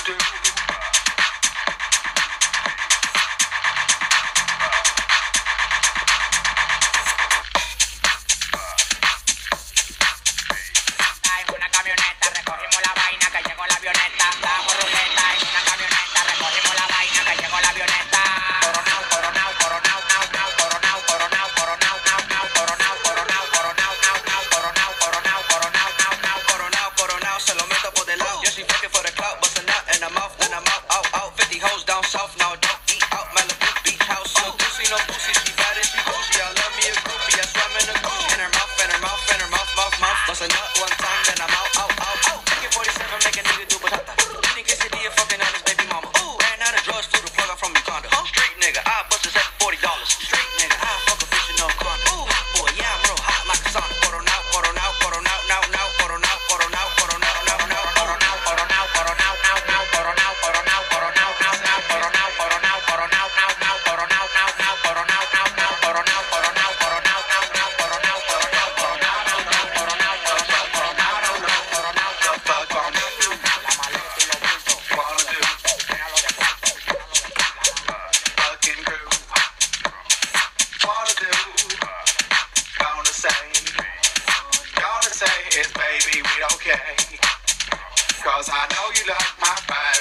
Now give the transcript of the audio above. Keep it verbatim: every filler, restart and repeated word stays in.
do. En una camioneta recogimos la vaina que llegó la avioneta. Damos ruleta en una camioneta recogimos la vaina que llegó la avioneta. Coronao, coronao, coronao, nao, nao, coronao, coronao, coronao, nao, nao, coronao, coronao, coronao, nao, nao, coronao, coronao, coronao, nao, nao, coronao, coronao, se lo meto por del lado. Yo soy fucking for the clout, bust a nut in the mouth, then I'm out, out, out. fifty hoes down south, now don't eat out. Malibu beach house, no pussy, no pussy, she bad and she bougie. I love me a groupie, I swam in the Gucci. In her mouth, in her mouth, in her mouth, mouth, mouth. Bust a nut one time, then I'm out, out, out, out. Taking forty-seven, make a nigga do batata. Eating quesadilla, fucking on his baby mama. Ooh, ran out of drugs, flew the plug out from Uganda. Street nigga, I bust his head for forty dollars. Street nigga, I fuck a fish in no condom. Ooh, hot boy, yeah, I'm real hot like a sauna. Coronao, coronao, coronao, now, now, coronao, coronao, coronao, now, now, coronao, coronao, coronao, now, now, coronao, coronao, coronao, now, now, coronao, coronao, coronao, now, now, coronao, now, now, coronao, now, now, coronao, coronao, coronao, now, now, coronao, coronao, coronao, now, now, coronao, coronao, coronao, now, now, coronao, now, fuck on me. La maleta y los bultos. Wanna do Llénalo de cuarto, llénalo de plata. fucking crew. Wanna do, gonna say, gonna say is baby we okay. Cause I know you like my vibe.